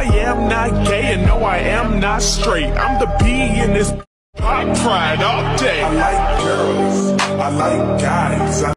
I am not gay, and no, I am not straight. I'm the B in this pop pride all day. I like girls, I like guys.